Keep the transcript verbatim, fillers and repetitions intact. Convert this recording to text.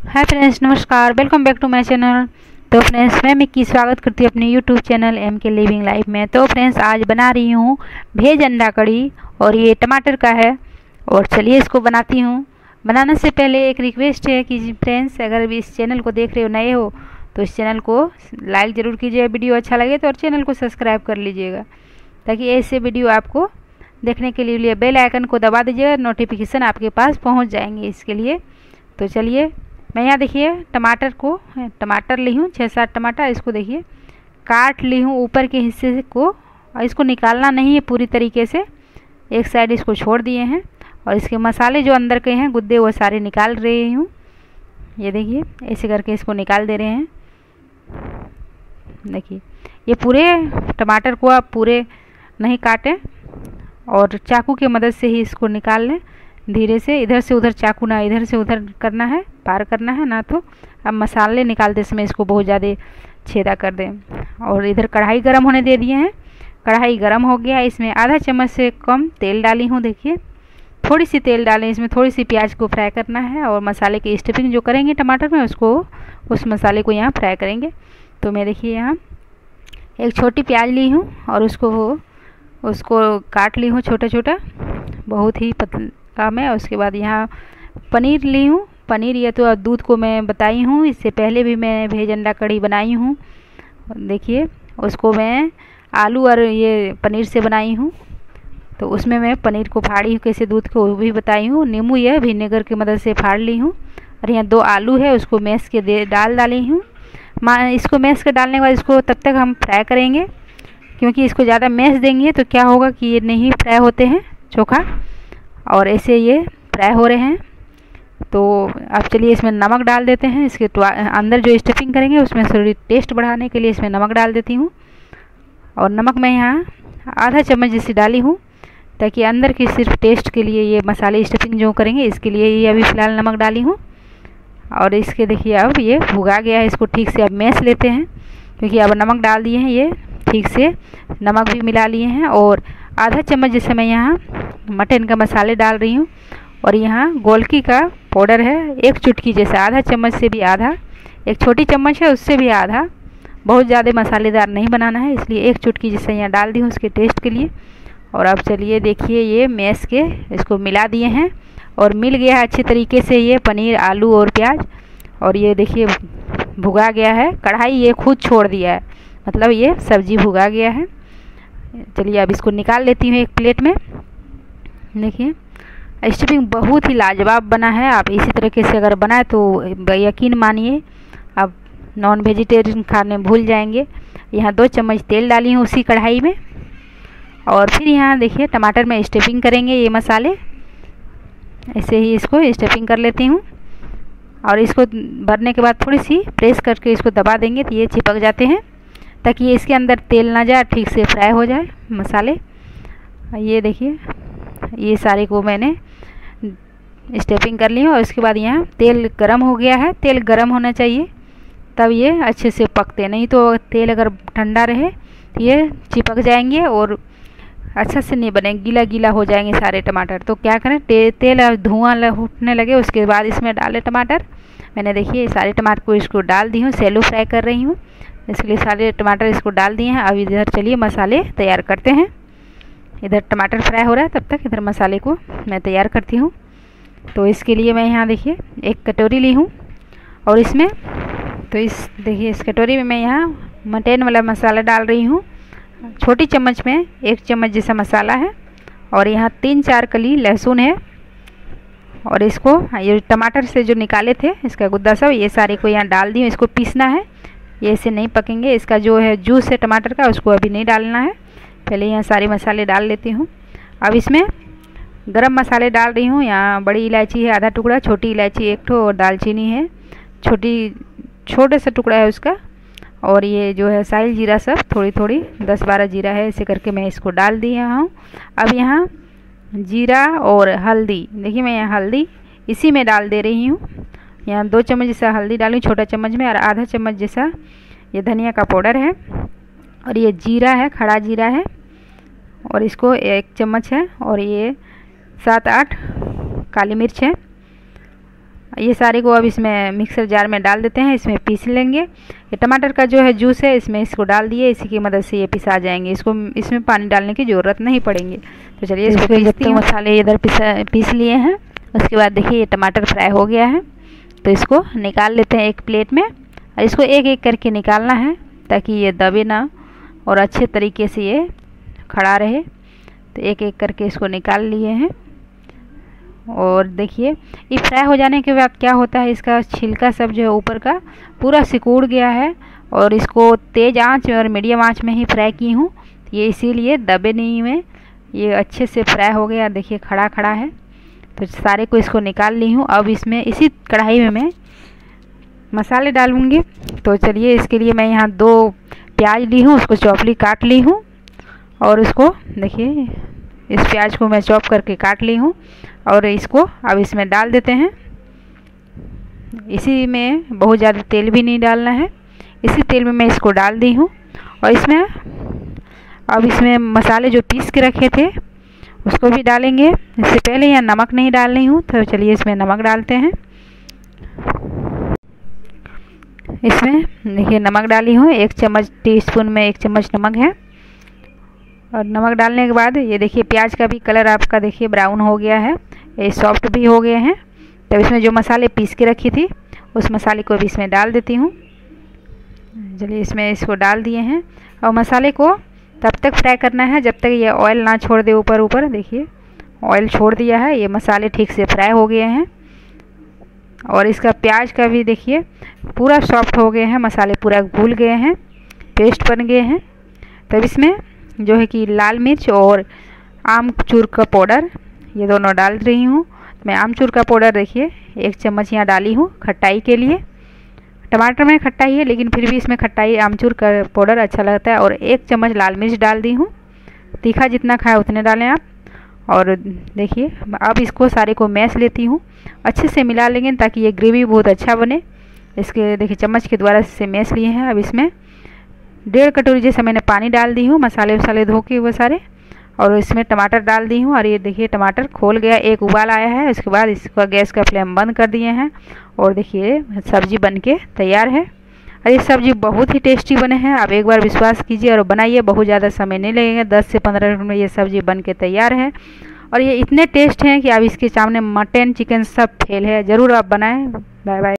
हाय friends, नमस्कार। Welcome back to my channel. तो friends, मैं मिक्की स्वागत करती हूँ अपने YouTube channel M K living life में। तो फ्रेंड्स, आज बना रही हूँ भेज अंडा कड़ी और ये टमाटर का है। और चलिए इसको बनाती हूँ। बनाने से पहले एक रिक्वेस्ट है कि फ्रेंड्स, अगर भी इस चैनल को देख रहे हो, नए हो, तो इस चैनल को लाइक ज़रूर कीजिए। वीडियो अच्छा लगे तो और चैनल को सब्सक्राइब कर लीजिएगा, ताकि ऐसे वीडियो आपको देखने के लिए बेल आइकन को दबा दीजिएगा, नोटिफिकेशन आपके पास पहुँच जाएंगे इसके लिए। तो चलिए, मैं यहाँ देखिए टमाटर को टमाटर ली हूँ, छः सात टमाटर। इसको देखिए काट ली हूँ ऊपर के हिस्से को। इसको निकालना नहीं है पूरी तरीके से, एक साइड इसको छोड़ दिए हैं। और इसके मसाले जो अंदर के हैं गुद्दे, वो सारे निकाल रही हूँ। ये देखिए ऐसे करके इसको निकाल दे रहे हैं। देखिए ये पूरे टमाटर को आप पूरे नहीं काटें और चाकू की मदद से ही इसको निकाल लें धीरे से। इधर से उधर चाकू ना इधर से उधर करना है, पार करना है ना, तो अब मसाले निकालते समय इसको बहुत ज़्यादा छेदा कर दें। और इधर कढ़ाई गरम होने दे दिए हैं। कढ़ाई गरम हो गया, इसमें आधा चम्मच से कम तेल डाली हूँ। देखिए थोड़ी सी तेल डालें, इसमें थोड़ी सी प्याज को फ्राई करना है और मसाले की स्टफिंग जो करेंगे टमाटर में, उसको उस मसाले को यहाँ फ्राई करेंगे। तो मैं देखिए यहाँ एक छोटी प्याज ली हूँ और उसको उसको काट ली हूँ छोटा छोटा, बहुत ही पतला काम है। उसके बाद यहाँ पनीर ली हूँ। पनीर ये तो दूध को मैं बताई हूँ, इससे पहले भी मैं भेज अंडा कड़ी बनाई हूँ। देखिए उसको मैं आलू और ये पनीर से बनाई हूँ। तो उसमें मैं पनीर को फाड़ी हूँ कैसे, दूध को भी बताई हूँ। नींबू यह विनेगर की मदद से फाड़ ली हूँ। और यहाँ दो आलू है, उसको मैश के दे डाल डाली हूँ। इसको मैश के डालने के बाद इसको तब तक हम फ्राई करेंगे, क्योंकि इसको ज़्यादा मैश देंगे तो क्या होगा कि ये नहीं फ्राई होते हैं चोखा, और ऐसे ये फ्राई हो रहे हैं। तो अब चलिए इसमें नमक डाल देते हैं। इसके अंदर जो स्टफिंग करेंगे उसमें थोड़ी टेस्ट बढ़ाने के लिए इसमें नमक डाल देती हूँ। और नमक मैं यहाँ आधा चम्मच जैसी डाली हूँ, ताकि अंदर की सिर्फ टेस्ट के लिए ये मसाले स्टफिंग जो करेंगे इसके लिए ये अभी फ़िलहाल नमक डाली हूँ। और इसके देखिए अब ये भुगा गया है, इसको ठीक से अब मैश लेते हैं, क्योंकि अब नमक डाल दिए हैं, ये ठीक से नमक भी मिला लिए हैं। और आधा चम्मच जैसे मैं यहाँ मटन का मसाले डाल रही हूँ। और यहाँ गोलकी का पाउडर है एक चुटकी जैसा, आधा चम्मच से भी आधा, एक छोटी चम्मच है उससे भी आधा। बहुत ज़्यादा मसालेदार नहीं बनाना है, इसलिए एक चुटकी जैसे यहाँ डाल दी हूँ उसके टेस्ट के लिए। और अब चलिए देखिए ये मैश के इसको मिला दिए हैं और मिल गया है अच्छे तरीके से ये पनीर, आलू और प्याज। और ये देखिए भुगा गया है, कढ़ाई ये खुद छोड़ दिया है, मतलब ये सब्जी भुगा गया है। चलिए अब इसको निकाल लेती हूँ एक प्लेट में। देखिए स्टफिंग बहुत ही लाजवाब बना है। आप इसी तरीके से अगर बनाए तो यकीन मानिए आप नॉन वेजिटेरियन खाने भूल जाएंगे। यहाँ दो चम्मच तेल डाली हूँ उसी कढ़ाई में। और फिर यहाँ देखिए टमाटर में स्टफिंग करेंगे ये मसाले, ऐसे ही इसको स्टफिंग कर लेती हूँ। और इसको भरने के बाद थोड़ी सी प्रेस करके इसको दबा देंगे तो ये चिपक जाते हैं, ताकि ये इसके अंदर तेल ना जाए, ठीक से फ्राई हो जाए मसाले। ये देखिए ये सारे को मैंने स्टफिंग कर ली है। और उसके बाद यहाँ तेल गरम हो गया है। तेल गरम होना चाहिए तब ये अच्छे से पकते, नहीं तो तेल अगर ठंडा रहे तो ये चिपक जाएंगे और अच्छा से नहीं बने, गीला गीला हो जाएंगे सारे टमाटर। तो क्या करें, ते, तेल धुआं उठने लगे उसके बाद इसमें डालें टमाटर। मैंने देखिए सारे टमाटर को इसको डाल दी हूँ, सैलो फ्राई कर रही हूँ, इसलिए सारे टमाटर इसको डाल दिए हैं। अब इधर चलिए मसाले तैयार करते हैं। इधर टमाटर फ्राई हो रहा है, तब तक इधर मसाले को मैं तैयार करती हूँ। तो इसके लिए मैं यहाँ देखिए एक कटोरी ली हूँ और इसमें तो इस देखिए इस कटोरी में मैं यहाँ मटन वाला मसाला डाल रही हूँ। छोटी चम्मच में एक चम्मच जैसा मसाला है। और यहाँ तीन चार कली लहसुन है। और इसको ये टमाटर से जो निकाले थे इसका गुद्दा सब, ये सारे को यहाँ डाल दी हूँ। इसको पीसना है, ये ऐसे नहीं पकेंगे। इसका जो है जूस है टमाटर का, उसको अभी नहीं डालना है। पहले यहाँ सारे मसाले डाल लेती हूँ। अब इसमें गरम मसाले डाल रही हूँ। यहाँ बड़ी इलायची है आधा टुकड़ा, छोटी इलायची एक ठो, और दालचीनी है छोटी, छोटे सा टुकड़ा है उसका। और ये जो है साइल जीरा सब थोड़ी थोड़ी दस बारह जीरा है, ऐसे करके मैं इसको डाल दी हूँ। अब यहाँ जीरा और हल्दी, देखिए मैं यहाँ हल्दी इसी में डाल दे रही हूँ। यहाँ दो चम्मच जैसा हल्दी डाली छोटा चम्मच में, और आधा चम्मच जैसा ये धनिया का पाउडर है। और ये जीरा है, खड़ा जीरा है, और इसको एक चम्मच है। और ये सात आठ काली मिर्च है। ये सारे को अब इसमें मिक्सर जार में डाल देते हैं, इसमें पीस लेंगे। ये टमाटर का जो है जूस है इसमें इसको डाल दिए, इसी की मदद से ये पिसा जाएंगे। इसको इसमें पानी डालने की ज़रूरत नहीं पड़ेंगे। तो चलिए इसको पीसती हूँ। मसाले इधर पिसा पीस लिए हैं। उसके बाद देखिए ये टमाटर फ्राई हो गया है, तो इसको निकाल लेते हैं एक प्लेट में। और इसको एक एक करके निकालना है ताकि ये दबे ना और अच्छे तरीके से ये खड़ा रहे। तो एक एक करके इसको निकाल लिए हैं। और देखिए ये फ्राई हो जाने के बाद क्या होता है, इसका छिलका सब जो है ऊपर का पूरा सिकुड़ गया है। और इसको तेज़ आंच और मीडियम आंच में ही फ्राई की हूँ, ये इसीलिए दबे नहीं हुए, ये अच्छे से फ्राई हो गया। देखिए खड़ा खड़ा है। तो सारे को इसको निकाल ली हूँ। अब इसमें इसी कढ़ाई में मैं मसाले डालूँगी। तो चलिए इसके लिए मैं यहाँ दो प्याज ली हूँ, उसको चौपली काट ली हूँ। और इसको देखिए इस प्याज को मैं चॉप करके काट ली हूँ और इसको अब इसमें डाल देते हैं। इसी में बहुत ज़्यादा तेल भी नहीं डालना है, इसी तेल में मैं इसको डाल दी हूँ। और इसमें अब इसमें मसाले जो पीस के रखे थे उसको भी डालेंगे। इससे पहले यहाँ नमक नहीं डाल रही हूँ, तो चलिए इसमें नमक डालते हैं। इसमें देखिए नमक डाली हूँ, एक चम्मच टीस्पून में एक चम्मच नमक है। और नमक डालने के बाद ये देखिए प्याज का भी कलर आपका देखिए ब्राउन हो गया है, ये सॉफ्ट भी हो गए हैं। तब इसमें जो मसाले पीस के रखी थी उस मसाले को भी इसमें डाल देती हूँ। चलिए इसमें इसको डाल दिए हैं। और मसाले को तब तक फ्राई करना है जब तक ये ऑयल ना छोड़ दे ऊपर ऊपर। देखिए ऑयल छोड़ दिया है, ये मसाले ठीक से फ्राई हो गए हैं। और इसका प्याज का भी देखिए पूरा सॉफ्ट हो गए हैं, मसाले पूरा घुल गए हैं, पेस्ट बन गए हैं। तब इसमें जो है कि लाल मिर्च और आमचूर का पाउडर ये दोनों डाल रही हूँ। मैं आमचूर का पाउडर देखिए एक चम्मच यहाँ डाली हूँ खट्टाई के लिए। टमाटर में खट्टाई है लेकिन फिर भी इसमें खट्टाई आमचूर का पाउडर अच्छा लगता है। और एक चम्मच लाल मिर्च डाल दी हूँ, तीखा जितना खाए उतने डालें आप। और देखिए अब इसको सारे को मैश लेती हूँ, अच्छे से मिला लेंगे ताकि ये ग्रेवी बहुत अच्छा बने। इसके देखिए चम्मच के द्वारा से मैश लिए हैं। अब इसमें डेढ़ कटोरी जैसे मैंने पानी डाल दी हूँ, मसाले वसाले धो के वो सारे। और इसमें टमाटर डाल दी हूँ और ये देखिए टमाटर खोल गया, एक उबाल आया है। उसके बाद इसका गैस का फ्लेम बंद कर दिए हैं और देखिए सब्जी बनके तैयार है। और ये सब्जी बहुत ही टेस्टी बने हैं, आप एक बार विश्वास कीजिए और बनाइए, बहुत ज़्यादा समय नहीं लगेगा, दस से पंद्रह मिनट में ये सब्जी बन के तैयार है। और ये इतने टेस्ट हैं कि आप इसके सामने मटन चिकन सब फेल है। ज़रूर आप बनाएं। Bye bye.